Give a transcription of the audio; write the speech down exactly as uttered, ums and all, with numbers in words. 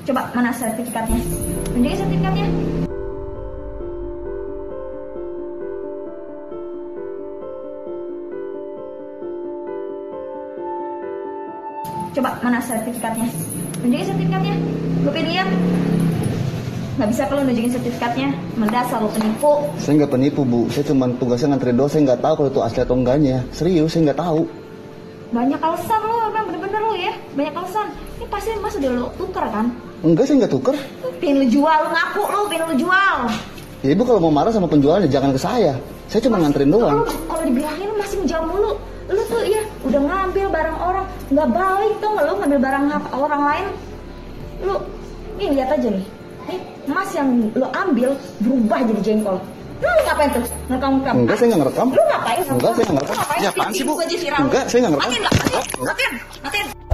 Coba mana sertifikatnya? Tunjukin sertifikatnya. Coba mana sertifikatnya? Tunjukin sertifikatnya. Lu pediam. Nggak bisa kalau nunjukin sertifikatnya. Mendasar lu penipu. Saya nggak penipu, Bu. Saya cuma tugasnya nganterin doang. Saya nggak tahu kalau itu asli atau enggaknya. Serius, saya nggak tahu. Banyak alasan lu, emang bener-bener lu ya. Banyak alasan. Ini pasti mas udah lu tuker kan? Enggak, saya nggak tuker. Pengen lu jual, lu ngaku lu, pengen lu jual. Ya Ibu kalau mau marah sama penjualnya jangan ke saya. Saya cuma nganterin doang. Lu kalau dibilangin lu masih menjawab mulu. Lu tuh ya udah ngambil barang orang, nggak balik tuh nggak lu ngambil barang orang lain. Lu nih lihat aja nih. Nih emas yang lu ambil berubah jadi jengkol. Lu ngapain tuh? Ngerekam-rekam? Enggak, saya nggak ngerekam. Lu ngapain? Enggak, saya nggak ngerekam. Lu ngapain? Ya apaan sih, Bu? Video gua aja viral. Enggak, saya nggak ngerekam. Matiin nggak? Matiin, matiin, matiin.